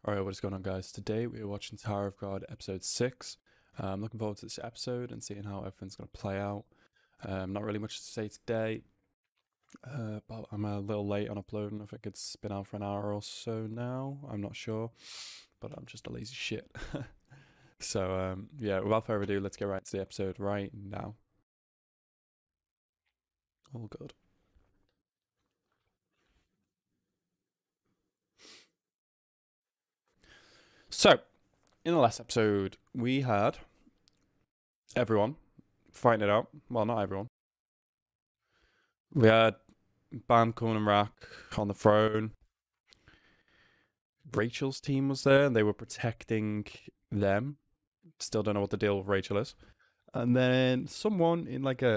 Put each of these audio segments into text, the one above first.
Alright, what is going on, guys? Today we are watching Tower of God episode 6. I'm looking forward to this episode and seeing how everything's going to play out. Not really much to say today, but I'm a little late on uploading. I think it's been out for an hour or so now. I'm not sure, but I'm just a lazy shit. So, yeah, without further ado, let's get right to the episode right now. All good. So, in the last episode, we had everyone fighting it out. Well, not everyone. We had Bam, Coon, and Rack on the throne. Rachel's team was there, and they were protecting them. Still don't know what the deal with Rachel is. And then someone in like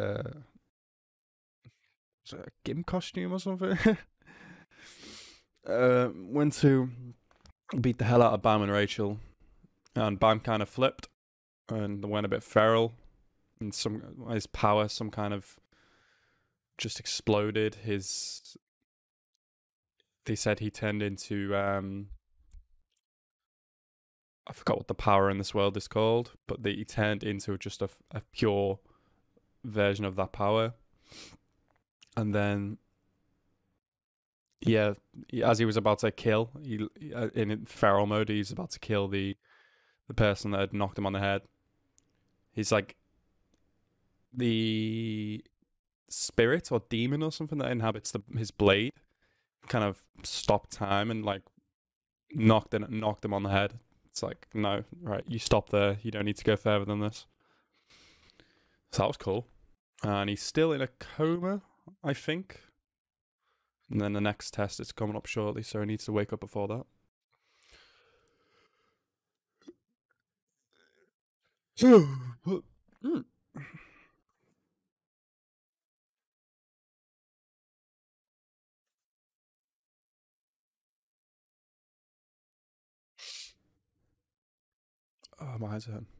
a Gim costume or something went to beat the hell out of Bam and Rachel, and Bam kind of flipped and went a bit feral, and his power some kind of just exploded. They said he turned into I forgot what the power in this world is called, but he turned into just a pure version of that power. And then, yeah, as he was about to kill, in feral mode, he's about to kill the person that had knocked him on the head. He's like the spirit or demon or something that inhabits his blade. Kind of stopped time and like knocked him on the head. It's like, no, right, you stop there. You don't need to go further than this. So that was cool. And he's still in a coma, I think. And then the next test is coming up shortly, so he needs to wake up before that. Oh, my eyes hurt.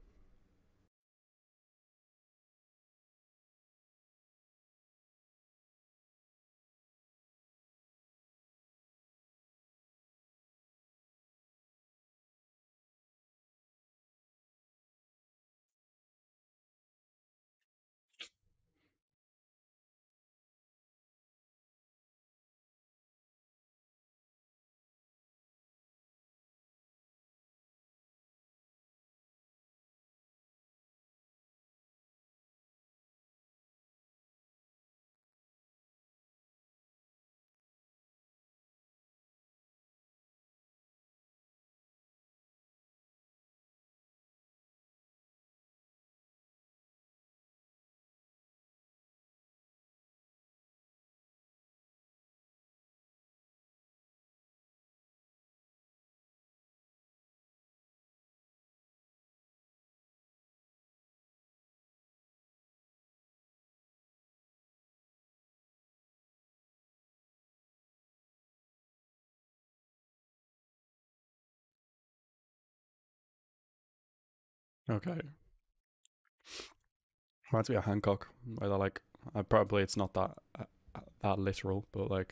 Okay. Reminds me of Hancock, where they're like, probably it's not that literal, but like,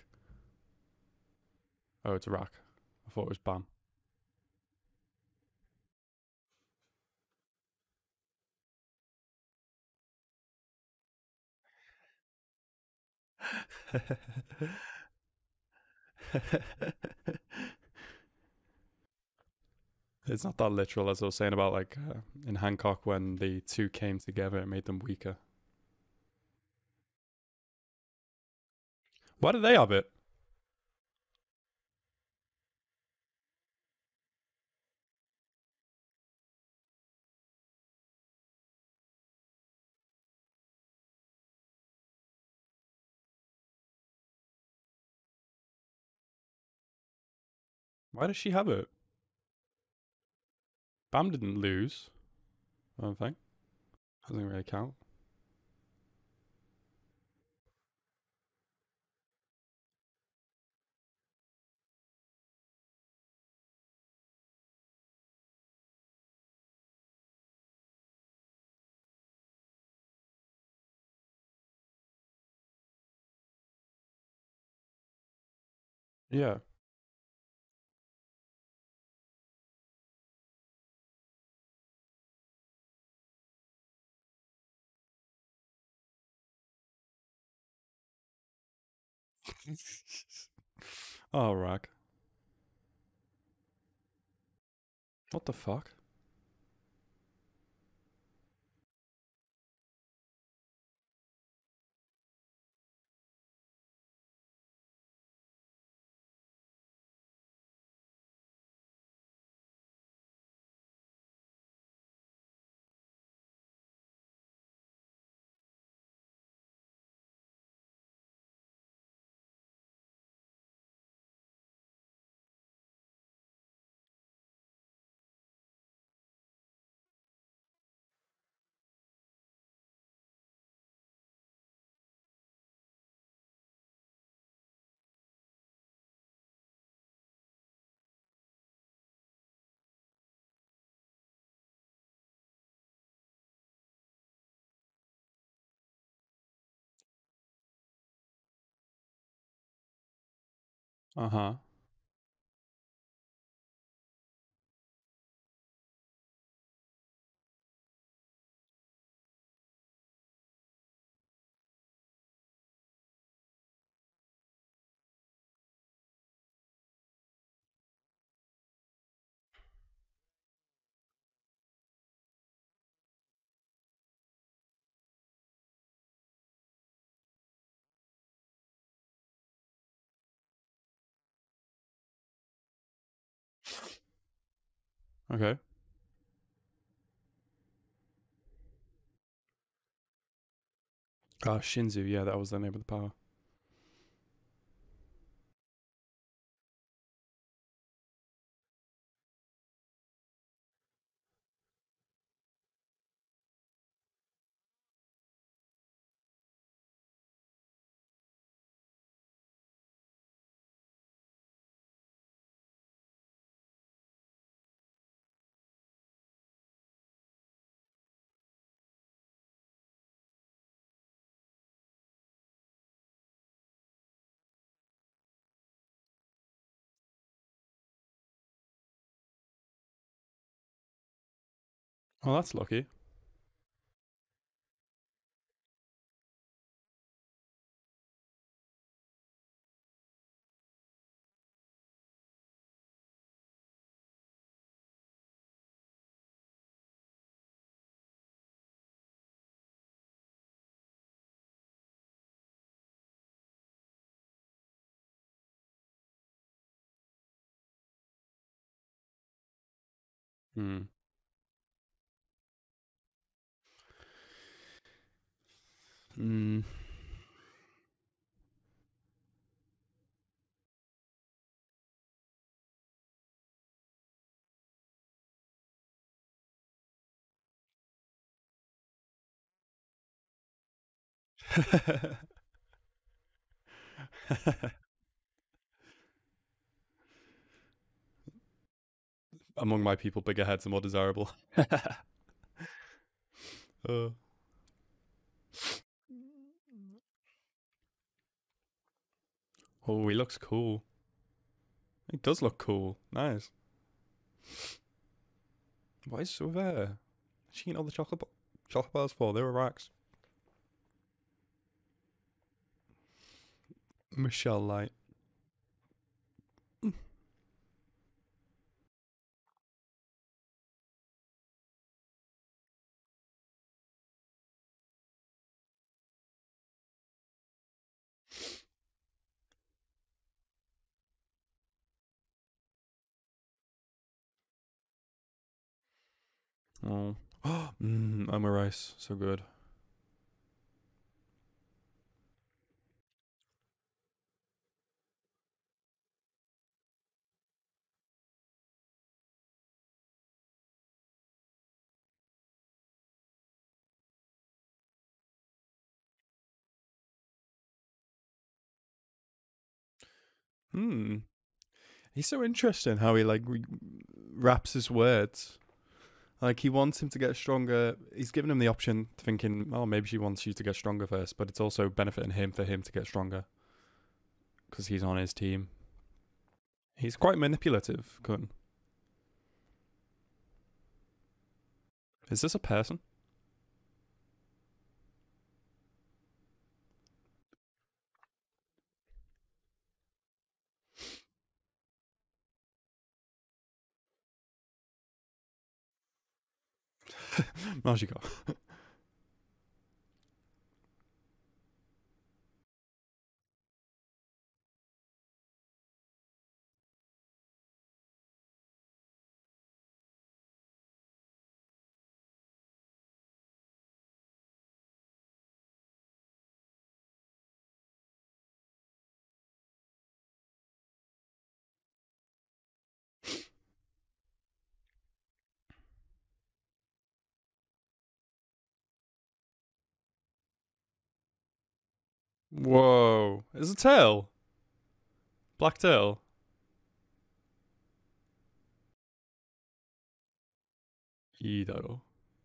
oh, it's a rack. I thought it was Bam. It's not that literal, as I was saying about like in Hancock when the two came together, it made them weaker. Why do they have it? Why does she have it? Bam didn't lose. I don't think. Doesn't really count. Yeah. Oh, rack. What the fuck? Uh huh. Okay. Shinzu. Yeah, that was the name of the power. Oh, that's lucky. Hmm. Hmm. Among my people, bigger heads are more desirable. uh, oh, he looks cool. He does look cool. Nice. Why is so there? She eating all the chocolate bars for? They were racks. Michelle Light. Oh. Rice. So good. Hmm. He's so interesting how he like wraps his words. Like he wants him to get stronger. He's given him the option, thinking, "Oh, maybe she wants you to get stronger first, but it's also benefiting him for him to get stronger because he's on his team." He's quite manipulative, Kun. Is this a person? Magical. Whoa. Is a tail? Black tail? Edo.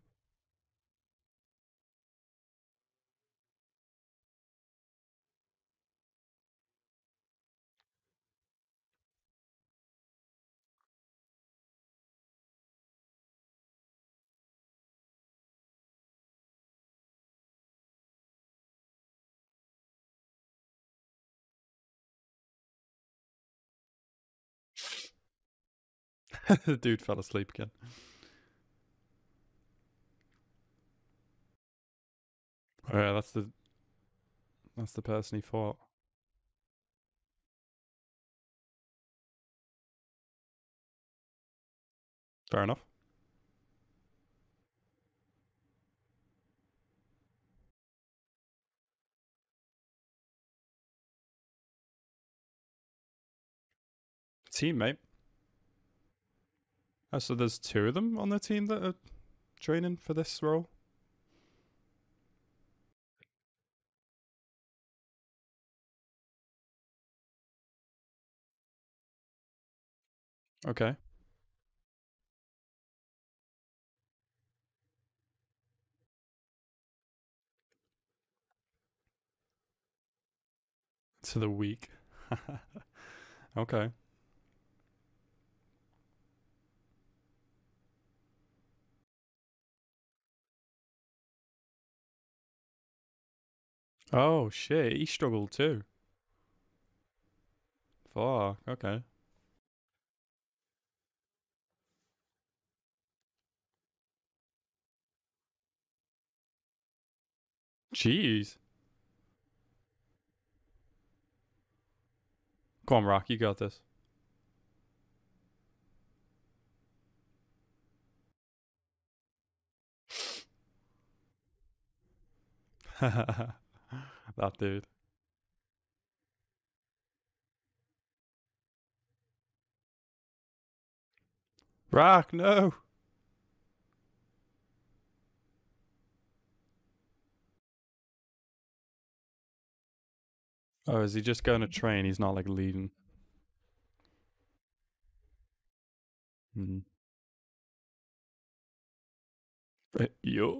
The dude fell asleep again. Oh yeah, that's the person he fought. Fair enough. Teammate. Oh, so there's two of them on the team that are training for this role? Okay. To the weak. Okay. Oh shit, he struggled too. Fuck, okay. Jeez. Come on, Rock, you got this. That dude. Rock, no. Oh, is he just going to train? He's not like leading. Mm. Yo.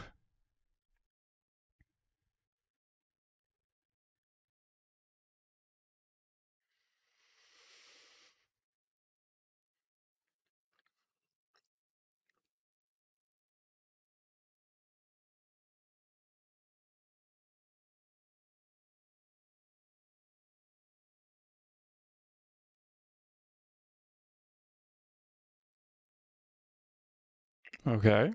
Okay.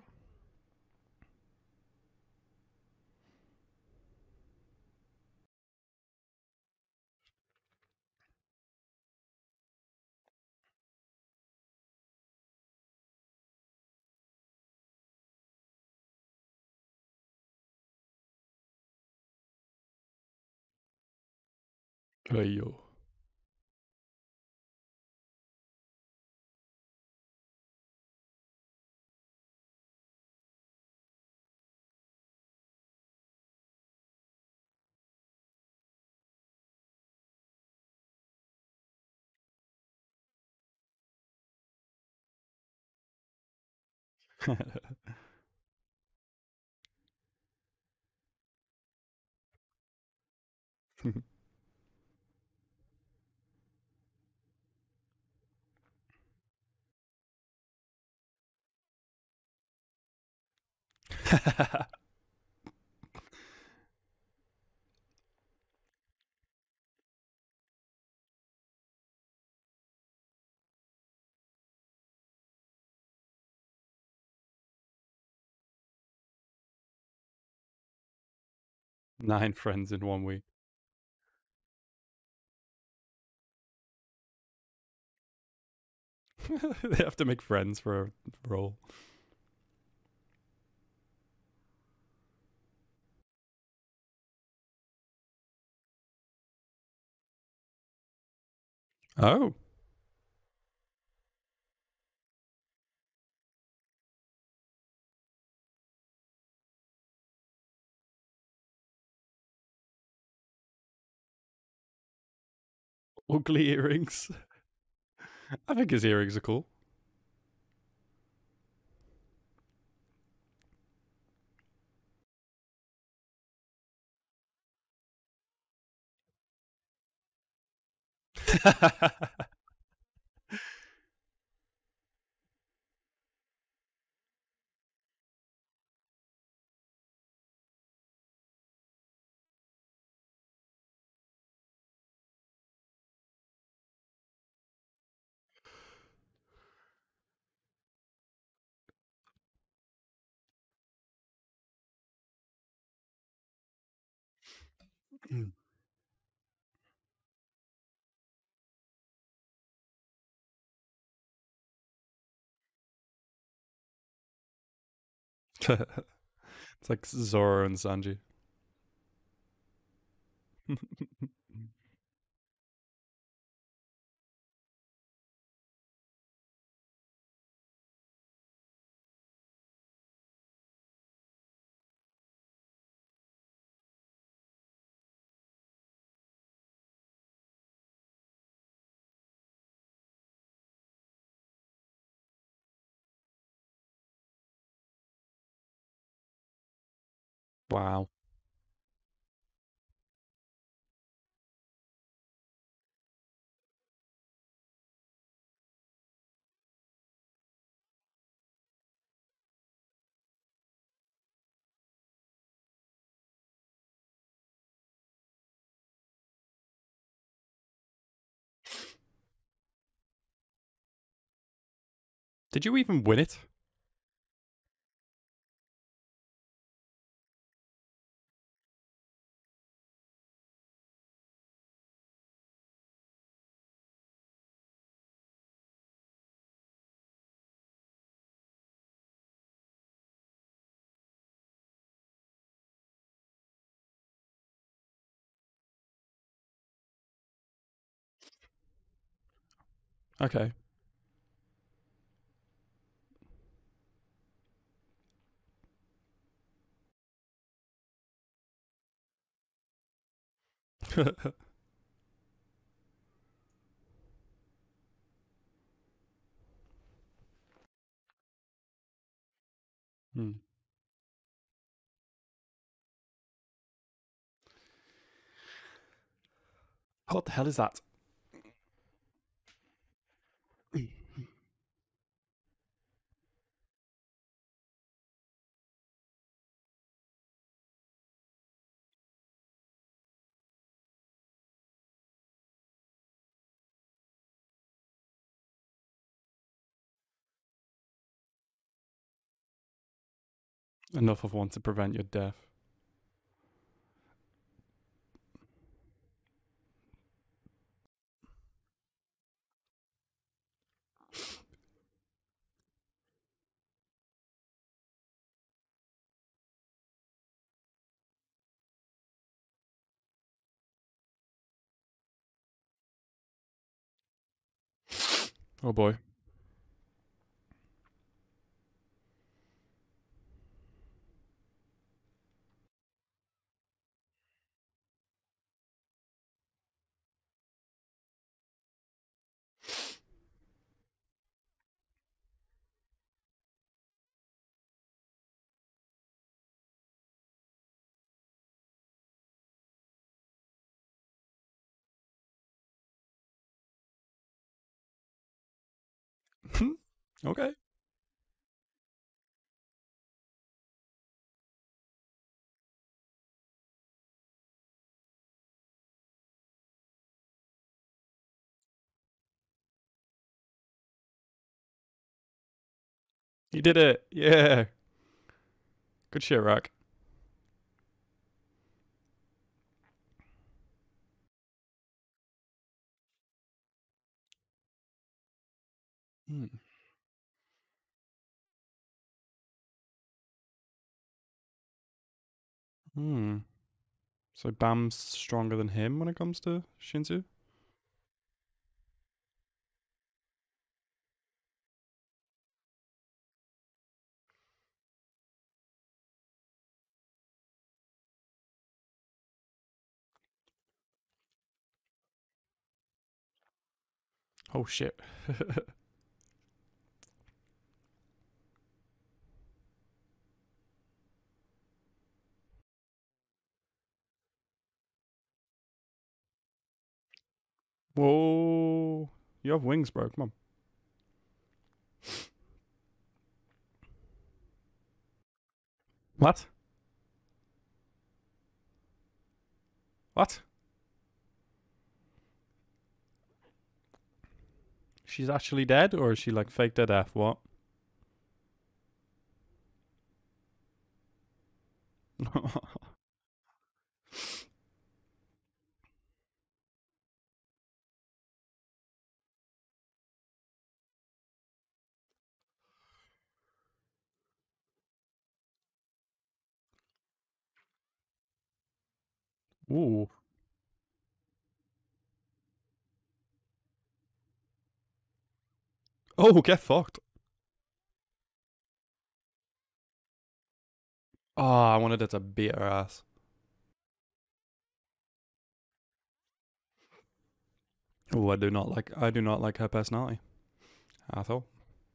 Yo. 9 friends in 1 week. They have to make friends for a role. Oh, ugly earrings. I think his earrings are cool. It's like Zoro and Sanji. Wow. Did you even win it? Okay. Hmm. What the hell is that? Enough of one to prevent your death. Oh boy. Okay. You did it. Yeah. Good shit, Rack. Hmm. Hmm. So Bam's stronger than him when it comes to Shinzu? Oh shit. Whoa. You have wings, bro. Come on. What? What? She's actually dead, or is she like faked her death? What? Ooh. Oh, get fucked. Oh, I wanted her to beat her ass. Oh, I do not like her personality at all.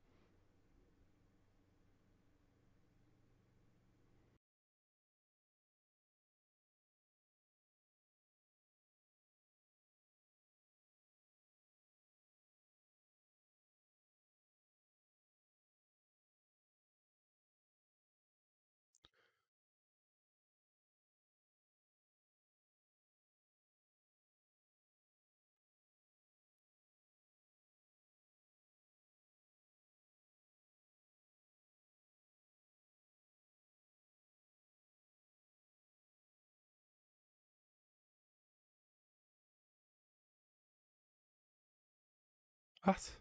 What?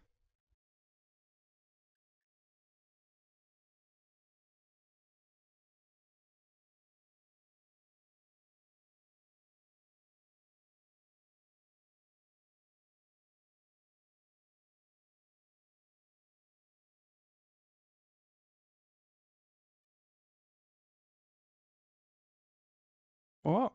What?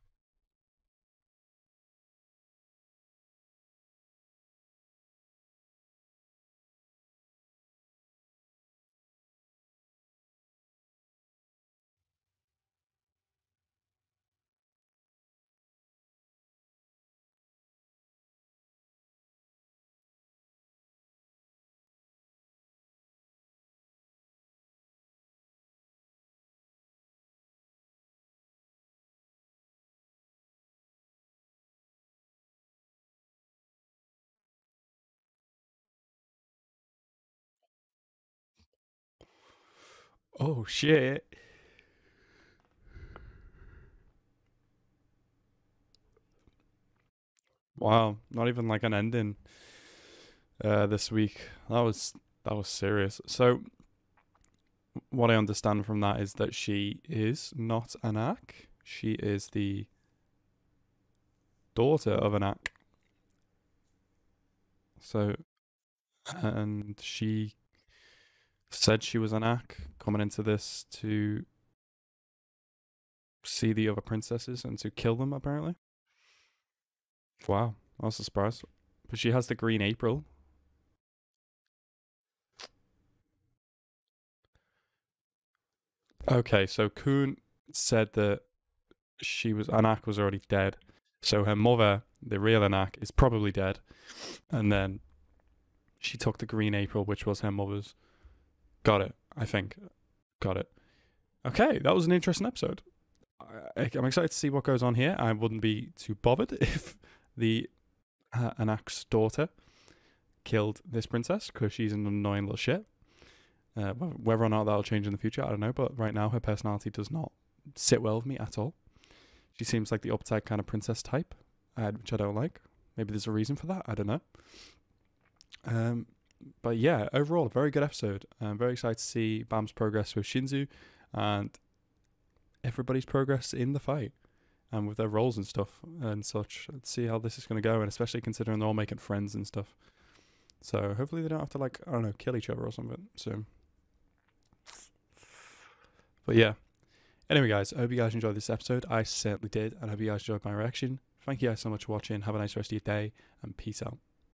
Oh shit. Wow. Not even like an ending this week. That was serious. So what I understand from that is that she is not an Ack. She is the daughter of an Ack. So and she said she was an Ack coming into this to see the other princesses and to kill them apparently. Wow. I was surprised. But she has the green April. Okay, so Kuhn said that she was Anak was already dead. So her mother, the real Anak, is probably dead. And then she took the Green April, which was her mother's. Got it, I think. Got it. Okay, that was an interesting episode. I'm excited to see what goes on here. I wouldn't be too bothered if the Anak's daughter killed this princess because she's an annoying little shit. Whether or not that'll change in the future, I don't know. But right now, her personality does not sit well with me at all. She seems like the uptight kind of princess type, which I don't like. Maybe there's a reason for that. I don't know. Um, But yeah, overall, a very good episode. I'm very excited to see Bam's progress with Shinzu and everybody's progress in the fight and with their roles and stuff and such. Let's see how this is going to go, and especially considering they're all making friends and stuff. So hopefully they don't have to, like, I don't know, kill each other or something soon. But yeah. Anyway, guys, I hope you guys enjoyed this episode. I certainly did, and I hope you guys enjoyed my reaction. Thank you guys so much for watching. Have a nice rest of your day, and peace out.